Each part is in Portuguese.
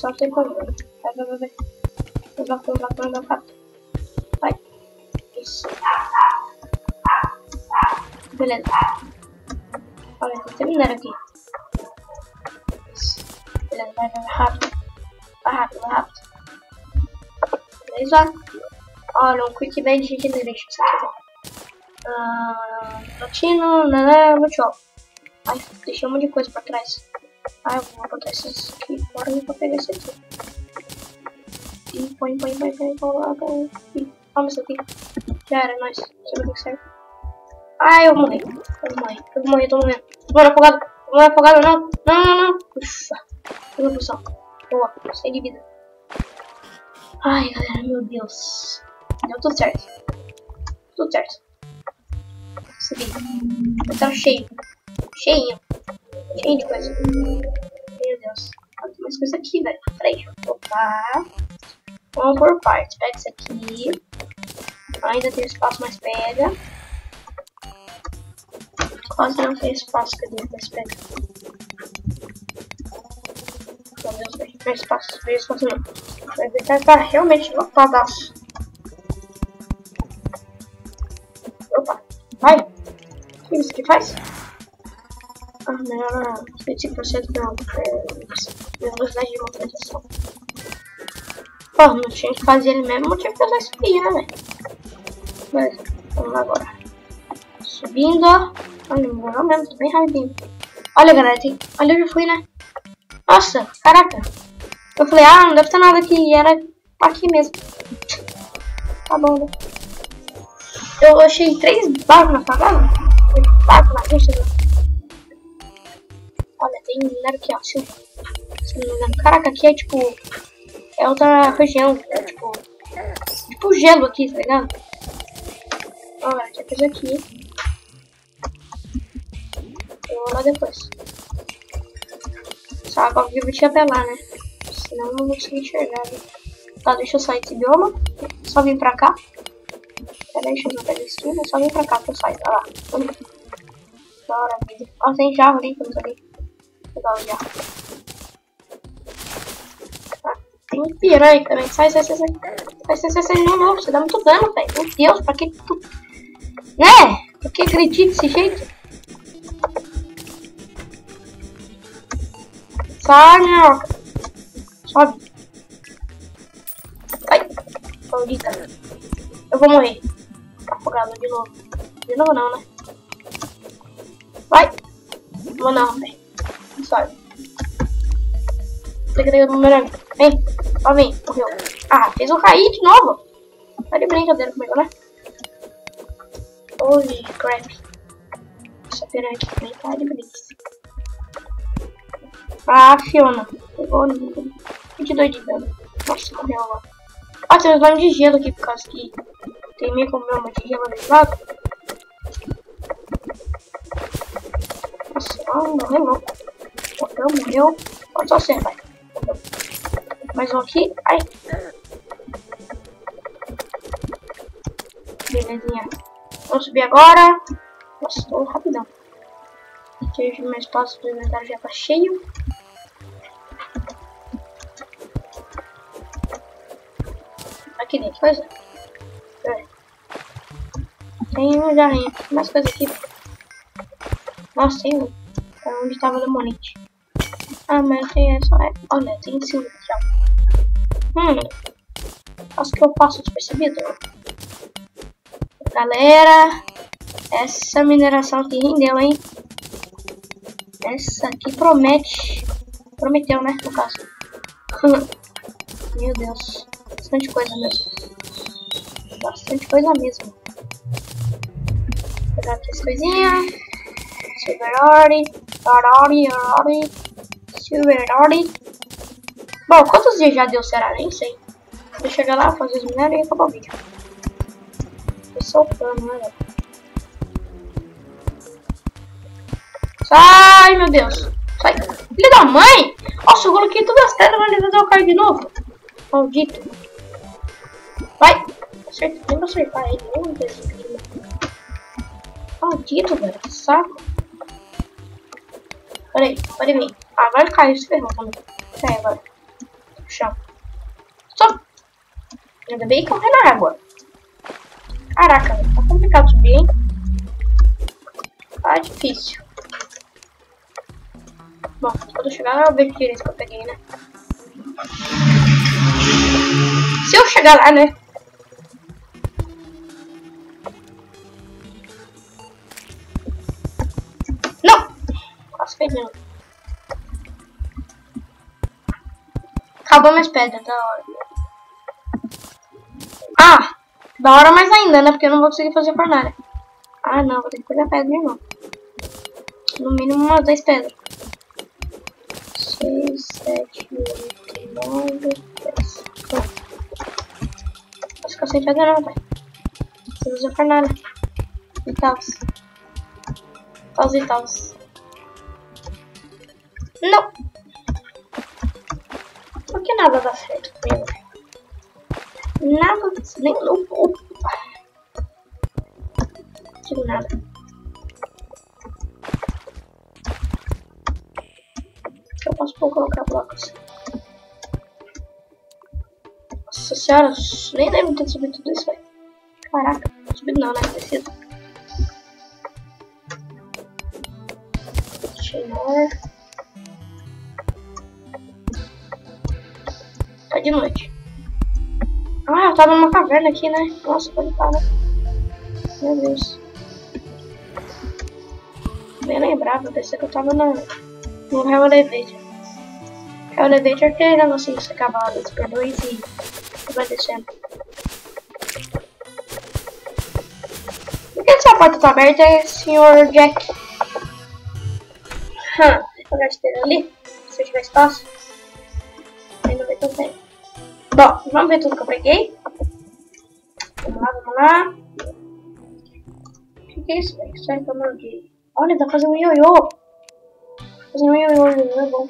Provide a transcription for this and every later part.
só tem como. Vai. Vai rápido. Vai. Isso. Beleza. Olha, tô terminando aqui. Isso. Beleza, vai rápido. Vai rápido. Beleza. Olha, um Quick Band Regeneration. Isso aqui é bom. Platino, muito show. Ai, deixei um monte de coisa pra trás. Ah, eu vou botar esses aqui fora e vou pegar esse aqui. E põe. Toma isso aqui. Já era, nós. Sabe o que serve? Ai, eu vou morrer, tô morrendo. Vou morrer afogado, não. Ufa. Pegou a poção. Boa, sem de vida. Ai, galera, meu Deus. Deu tudo certo. Subi. Eu tava cheio. Cheio de coisa. Meu Deus. Tem mais coisa aqui, velho. Peraí, deixa eu botar. Vamos por partes. Pega isso aqui. Ainda tem espaço, mas pega. Quase não tem espaço. Cadê? Mas pega. Meu Deus, velho. Não tem espaço não. Vai ver que tá realmente lotadaço. Opa. Vai. O que isso aqui faz? Melhora 25% da velocidade de movimentação. Pô, não tinha que fazer ele mesmo, não tinha que usar isso aqui, né, velho? Beleza, vamos lá agora. Subindo, ó. Olha, demorou mesmo, tô bem rapidinho. Olha, galera, olha onde eu fui, né? Nossa, caraca. Eu falei, não deve ter nada aqui, e era aqui mesmo. Tá bom, né? Eu achei 3 barcos na favela. 3 barcos na pista, né? Olha, tem minério aqui, ó. Se não me engano. Caraca, aqui é tipo. É outra região. É tipo gelo aqui, tá ligado? Olha, tinha coisa aqui. Eu vou lá depois. Essa água viva tinha até lá, né? Senão eu não vou conseguir enxergar. Né? Tá, deixa eu sair desse bioma. Só vim pra cá. Pera aí, deixa eu pegar esse aqui. Só vim pra cá que eu saio. Olha lá. Da hora, vida. Ó, tem jarro ali que eu não sabia. Legal, já. Tem piranha também. Sai. Não, você dá muito dano, velho. Meu Deus, pra que tu... Né? Por que acredita desse jeito? Sai, minhoca. Sobe. Ai. Maldita. Eu vou morrer. Afogado de novo. De novo não, né? Vai. Vou não, velho. Sobe. Pega o bumerangue. Vem. Ó, vem. Morreu. Fez eu cair de novo. Tá de brincadeira comigo, né? Holy crap. Essa piranha aqui também tá de brincadeira. Fiona. Pegou 22 de dano. Nossa, morreu agora. Tem uns nomes de gelo aqui, por causa que tem meio como uma de gelo desse lado. Nossa, morreu louco. Morreu. Pode só ser, vai. Mais um aqui. Ai. Belezinha. Vamos subir agora. Nossa, tô rapidão. Aqui meu espaço do inventário já tá cheio. Aqui dentro, coisa. Tem um jarrinho. Mais coisa aqui. Nossa, tem um. Onde tava o demonite. Mas tem essa. Olha, tem silver já. Acho que eu passo despercebido. Galera, essa mineração aqui rendeu, hein? Essa aqui promete. Prometeu, né? No caso. Meu Deus. Bastante coisa mesmo. Bastante coisa mesmo. Vou pegar aqui as coisinhas. Silver Ori. Bom, quantos dias já deu, será? Nem sei. Vou chegar lá, fazer os minérios e acabar o vídeo. Tô soltando, né, velho? Sai, meu Deus. Sai. Filho da mãe! Nossa, eu coloquei todas as pedras, mas ele vai cair de novo. Maldito. Vai. Tem que acertar ele. Maldito, velho. Que saco. Peraí, pode vir. Agora ele caiu, se ferrou também. Cai agora. chão. Só. Ainda bem que eu caí na água. Caraca, tá complicado subir, hein? Tá difícil. Bom, quando eu chegar lá eu vejo direito que eu peguei, né? Se eu chegar lá, né? Não! Quase perdendo. Acabou minhas pedras, da hora. Ah! Da hora mais ainda, né? Porque eu não vou conseguir fazer fornalha. Ah, não. Vou ter que pegar pedra de novo. No mínimo umas 10 pedras. 6, 7, 8, 9, 10. Pronto. Acho que eu sem pedra não, pai. Preciso fazer fornalha. E tals. Tals e tals. Não! Por que nada dá certo comigo? Nada, nem no pouco. Não nada. Eu posso colocar blocos. Nossa senhora, nem lembro de ter subido tudo isso, velho. Caraca, não subido não, né? Precisa. Continuar. Tá de noite. Ah, eu tava numa caverna aqui, né? Nossa, pode parar. Meu Deus. Bem lembrado, pensei que eu tava no Hell Elevator. Hell Elevator é aquele negocinho que você cava por 2 e vai descendo. Por que essa porta tá aberta, senhor Jack? Vou jogar esteira ali, se eu tiver espaço. Ainda bem que eu tenho. Bom, vamos ver tudo que eu peguei. Vamos lá, vamos lá. O que é isso, velho? Sério que eu não vi. Olha, dá pra fazer um ioiô. Fazer um ioiô é bom.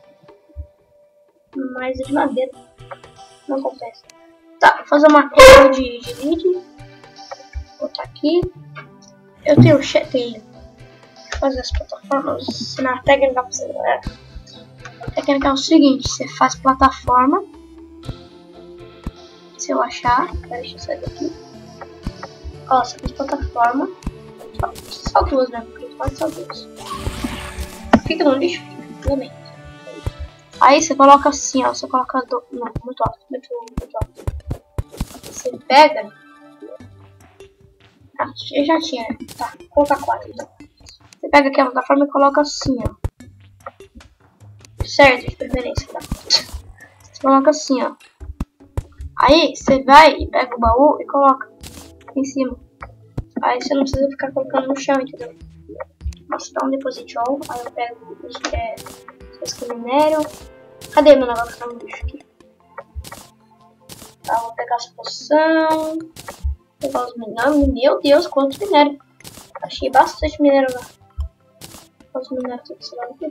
Mas é de madeira. Não acontece. Tá, vou fazer uma coisa de lead. Vou botar aqui. Eu tenho Deixa eu fazer as plataformas. Na técnica pra você, galera. A técnica é o seguinte: você faz plataforma. Se eu achar. Deixa eu sair daqui. Ó, você faz plataforma. Só duas, né? Porque pode só duas. Fica no lixo, fica. Também. Aí você coloca assim, ó. Você coloca. Não, muito alto. Muito alto. Você pega. Ah, eu já tinha. Tá, vou colocar 4 então. Você pega aqui a plataforma e coloca assim, ó. Certo, de preferência, tá? Você coloca assim, ó. Aí você vai e pega o baú e coloca em cima. Aí você não precisa ficar colocando no chão, entendeu? Nossa, dá um deposit all. Aí eu pego os que é minério. Cadê meu negócio que tá no lixo aqui? Tá, vou pegar as poções. Pegar os minérios. Meu Deus, quantos minérios. Achei bastante minério lá. Quantos minérios tem desse lado aqui?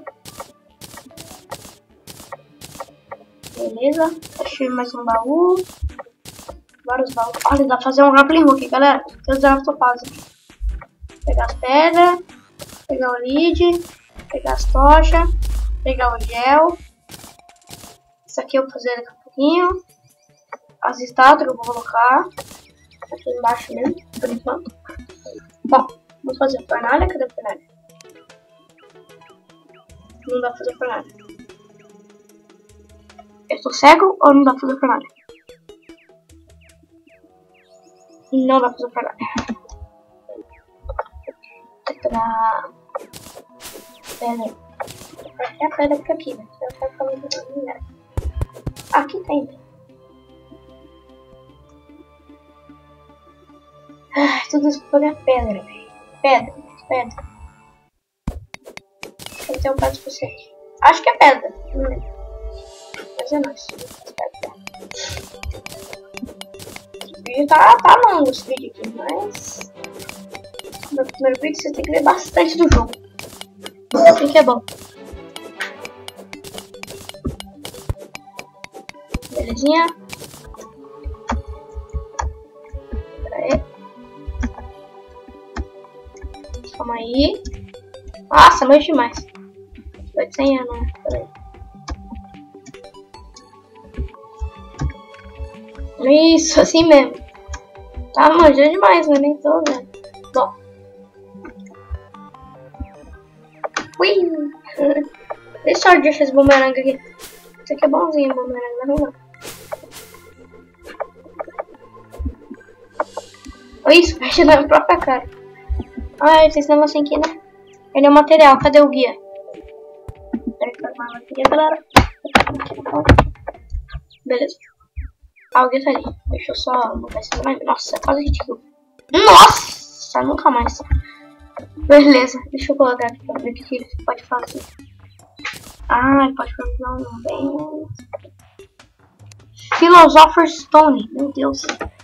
Beleza. Achei mais um baú. Vários baús. Olha, dá pra fazer um grappling hook, galera. Tem usar topázio. Pegar as pedras. Pegar o lead. Pegar as tochas. Pegar o gel. Isso aqui eu vou fazer daqui a pouquinho. As estátuas que eu vou colocar aqui embaixo mesmo, por enquanto. Bom, vou fazer fornalha. Cadê a fornalha? Não dá pra fazer fornalha. Eu tô cego ou não dá pra fazer fornalha? Não dá pra fazer fornalha. Tem que pegar pedra. É a pedra que aqui, né? Eu quero falar de minério. Aqui tem. Tudo isso pra pegar pedra, velho. Pedra. Eu tenho um prato suficiente. Acho que é pedra. Não lembro. Mas é nóis. O vídeo tá longo esse vídeo aqui, mas no primeiro vídeo você tem que ver bastante do jogo. Assim que é bom. Belezinha. Pera aí. Calma aí. Nossa, mas demais. 800 anos, né? Pera aí. Isso, assim mesmo. Tá manjando demais, né? Nem tô vendo. Bom. Ui! Deixa eu deixar esse bumerangue aqui. Isso aqui é bonzinho, bumerangue, não é? Olha isso, mexe na minha própria cara. Ah, esse negócio aqui, né? Ele é o material, cadê o guia? Galera. Beleza. Ah, o guia tá ali. Deixa eu só mudar esse nome. Nossa, é quase ridículo. Nossa, nunca mais. Beleza, deixa eu colocar aqui pra ver o que ele pode fazer. Ah, ele pode fazer um bem... Philosopher's Stone, meu Deus.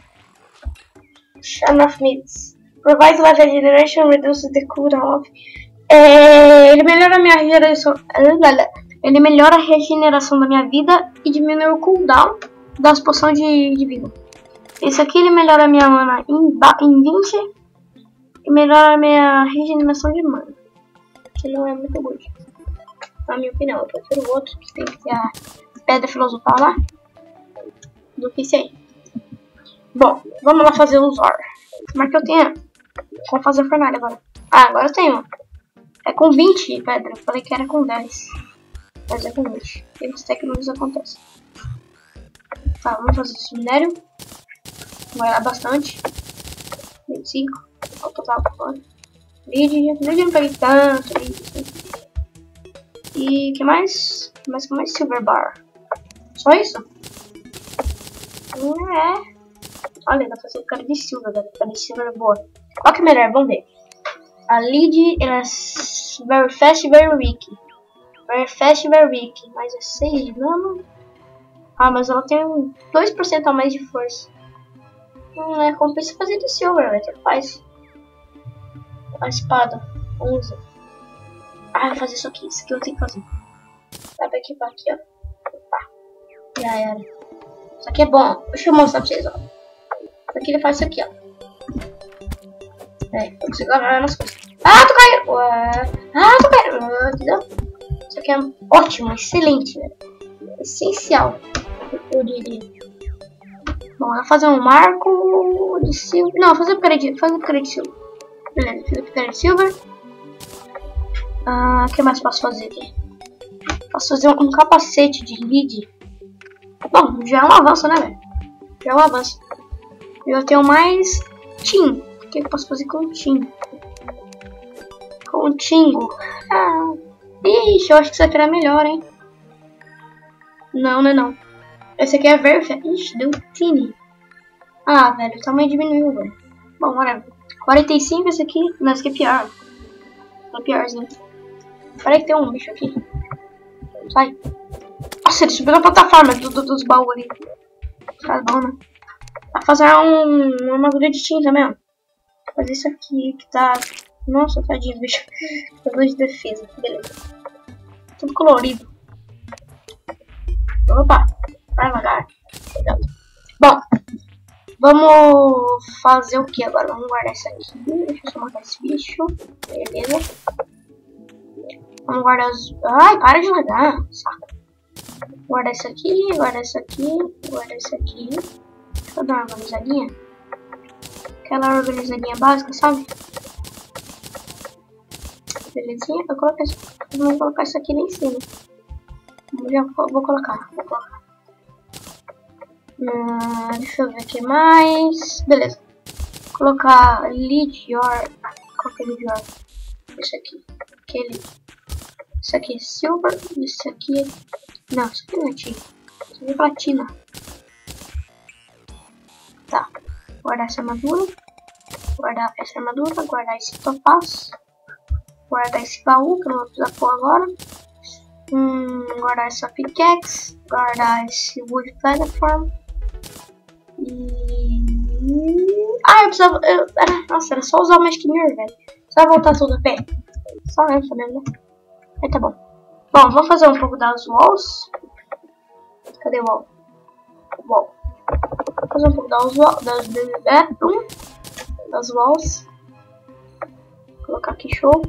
Shine of Needs. Provides life regeneration, reduces the cooldown of... ele melhora a minha regeneração. Ele melhora a regeneração da minha vida e diminui o cooldown das poções de vida. Esse aqui ele melhora a minha mana em 20 e melhora a minha regeneração de mana. Que não é muito bom, na minha opinião. Eu prefiro o outro que tem que ter a pedra filosofal lá do que esse aí. Bom, vamos lá fazer os OR. Como é que eu tenho? Vamos fazer a fornalha agora. Ah, agora eu tenho. É com 20 pedra. Eu falei que era com 10. Mas é com 20. E os técnicos acontecem. Tá, vamos fazer esse minério. Vai lá bastante. 25. Olha o total por fora. Lead não peguei tanto. E que mais? Que mais? Silver bar. Só isso? É. Olha, dá pra fazer cara de silver, galera. Cara de silver é boa. Qual que é melhor? Vamos ver. A lead ela é very fast, very weak. Very fast, very weak. Mas é 6 de dano. Ah, mas ela tem 2% a mais de força. Não é compensa fazer de silver, vai ter faz. A espada, 11. Ah, vou fazer isso aqui eu tenho que fazer. Sabe aqui pra aqui, ó. Opa. Já era. Isso aqui é bom. Deixa eu mostrar pra vocês, ó. Isso aqui ele faz isso aqui, ó. Eu consigo agarrar nas coisas. Ah, tô caindo! Ah, tô caindo! Entendeu? Isso aqui é ótimo, excelente, velho. Essencial, eu diria. Bom, eu vou fazer um marco de silver. Não, fazer picareta de silver. Beleza, fiz a picareta de silver. O que mais posso fazer aqui? Posso fazer um capacete de lead. Bom, já é um avanço, né, velho? Já é um avanço. Eu tenho mais Tim. O que eu posso fazer com o Tim? Com o Tingo. Ah, ixi, eu acho que isso aqui era melhor, hein? Não, não é não. Esse aqui é Verfe. Ixi, deu Tiny. Ah, velho, o tamanho diminuiu, velho. Bom, whatever. 45, esse aqui. Não, esse aqui é pior. É piorzinho. Peraí que tem um bicho aqui. Sai. Nossa, ele subiu na plataforma dos baús ali. Tá bom, né? Vai fazer uma armadura de tinta mesmo. Vou fazer isso aqui que tá... Nossa, tadinho, bicho. Armadura de defesa. Beleza. Tudo colorido. Opa. Vai devagar. Obrigado. Bom. Vamos fazer o que agora? Vamos guardar isso aqui. Deixa eu só matar esse bicho. Beleza. Vamos guardar os... Ai, para de largar. Saco. Guardar isso aqui, guardar isso aqui, guardar isso aqui. Deixa eu dar uma organizadinha. Aquela organizadinha básica, sabe? Belezinha. Vou colocar isso aqui lá em cima. Já vou colocar. Deixa eu ver o que mais. Beleza. Vou colocar lead your. Qual que é lead your? Esse aqui. Aquele. Isso aqui é silver. Isso aqui é... Não, isso aqui não é tinta. Isso aqui é platina. Tá. Guardar essa armadura. Guardar essa armadura. Guardar esse topaz. Guardar esse baú que eu não vou precisar pôr agora. Guardar essa pickaxe. Guardar esse wood platform. Eu precisava... Nossa, era só usar o Magic Mirror, velho. Só voltar tudo a pé. Só essa mesmo, né? Aí tá bom. Bom, vou fazer um pouco das walls. Cadê o wall? Wall. Vou fazer um pouco das walls. Das walls. Vou colocar aqui show.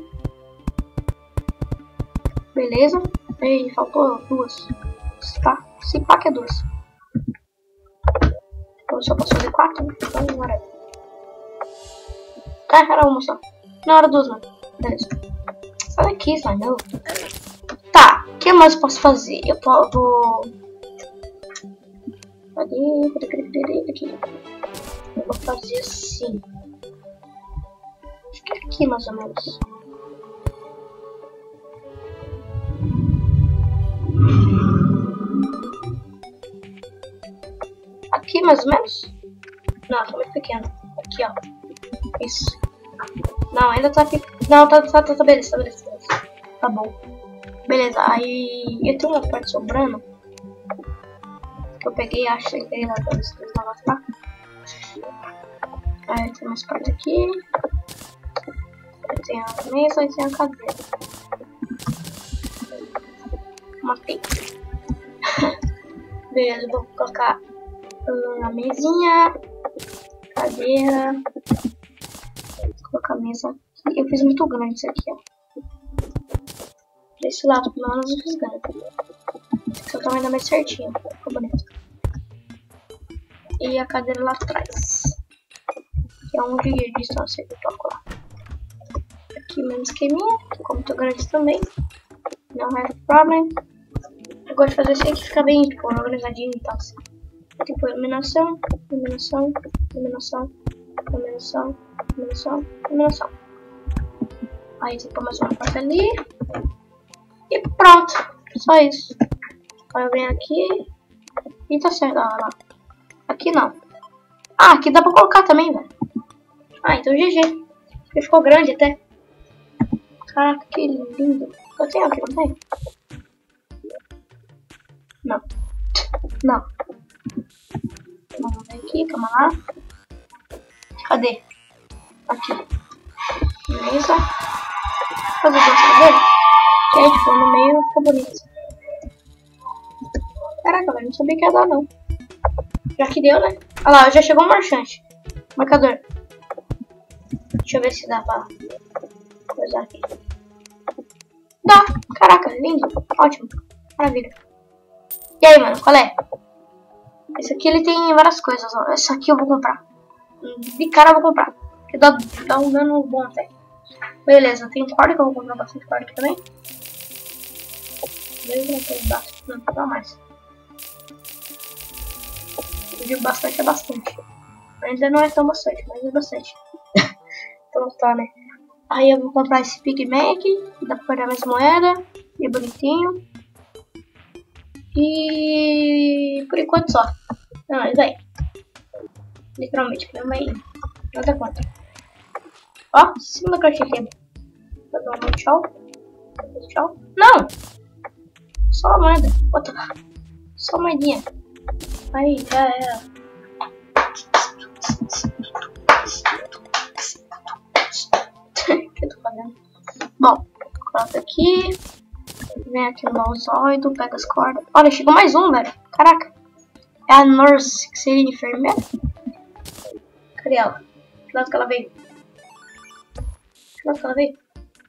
Beleza. Ei, faltou duas. Tá. Se pá que é duas. só posso fazer 4, né? Então, bora. Ah, era uma só. Não, era 2, mano. Beleza. Sai daqui, sai não. Tá, o que mais eu posso fazer? Eu vou... Aqui. Eu vou fazer assim. Acho que é aqui, mais ou menos. Aqui, mais ou menos? Não, tá muito pequeno. Aqui, ó. Isso. Não, ainda tá aqui. Não, tá beleza, beleza. Tá bom. Beleza, aí eu tenho uma parte sobrando. Que eu peguei, acho que peguei lá desse negócio lá. Aí tem umas partes aqui. Aí tem a mesa e tem a cadeira. Matei. Beleza, vou colocar a mesinha, cadeira. Vou colocar a mesa aqui. Eu fiz muito grande isso aqui, ó. Desse lado, pelo menos eu fiz grande. Esse é o tamanho da mesa certinho. Ficou bonito. E a cadeira lá atrás. Que é 1 de distância que eu coloco lá. Aqui mesmo esqueminha. Ficou muito grande também. Não have problem. Eu gosto de fazer assim que fica bem tipo, organizadinho e tal. Tipo, iluminação, iluminação, iluminação, iluminação, iluminação, iluminação. Aí você põe mais uma parte ali. E pronto. Só isso. Aí eu venho aqui. E tá certo. Ah, lá. Aqui não. Ah, aqui dá pra colocar também, velho. Ah, então GG. Ficou grande até. Caraca, que lindo. Eu tenho aqui, não tem? Não. Não. Vamos ver aqui, calma lá. Cadê? Aqui. Mesa. Fazer duas cadeiras. Que aí, tipo, no meio fica bonito. Caraca, velho, não sabia que ia dar, não. Já que deu, né? Olha lá, já chegou um marchante. Marcador. Deixa eu ver se dá pra coisar aqui. Dá. Caraca, lindo. Ótimo. Maravilha. E aí, mano, qual é? Esse aqui ele tem várias coisas, ó. Esse aqui eu vou comprar. De cara eu vou comprar. Porque dá um dano bom até. Beleza, tem corda que eu vou comprar bastante corda aqui também. Beleza, não tem bastante. Não, dá mais. Eu digo bastante é bastante. Ainda não é tão bastante, mas é bastante. Então tá, né? Aí eu vou comprar esse Pigman aqui. Dá pra pegar mais moeda. E é bonitinho. E por enquanto só. Não, isso aí. Literalmente, que não vai nada contra. Ó, segunda caixa aqui. Vou dar um tchau. Tchau. Não! Só a moeda. Outra. Só moedinha. Aí, já era. O que eu tô fazendo? Bom, coloca aqui. Vem aqui no baúzoide, pega as cordas. Olha, chegou mais um, velho. Caraca. É a Nurse, que seria enfermeira. Cadê ela? Que lado que ela veio? Que lado que ela veio?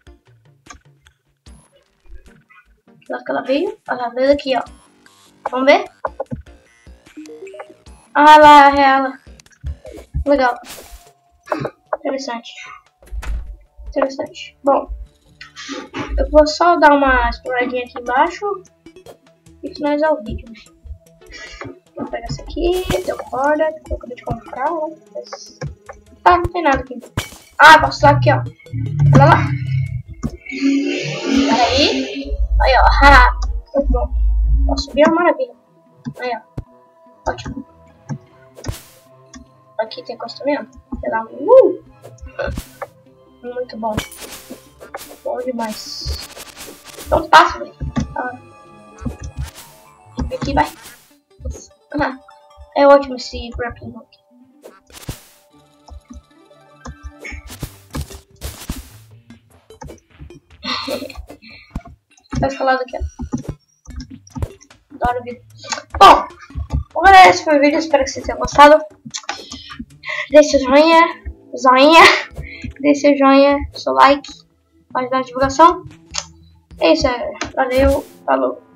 Que lado que ela veio? Olha, ela veio aqui, ó. Vamos ver? Ah, lá é ela. Legal. Interessante. Interessante. Bom, eu vou só dar uma exploradinha aqui embaixo e finalizar o vídeo. Vou pegar essa aqui, deu corda, que eu acabei de comprar. Mas... ah, não tem nada aqui. Ah, posso usar aqui, ó. Olha lá. Pera aí. Aí, ó. Ah, muito bom. Posso subir, é uma maravilha. Aí, ó. Ótimo. Aqui tem coisa também, ó. Sei lá. Muito bom. Bom demais. Então fácil, velho. Aqui vai. É ótimo esse grappling hook. Tá escalado aqui, ó. Adoro o vídeo. Bom, galera, esse foi o vídeo. Espero que vocês tenham gostado. Deixe seu joinha. Deixe seu joinha, seu like. Para ajudar a divulgação. É isso, galera. Valeu. Falou.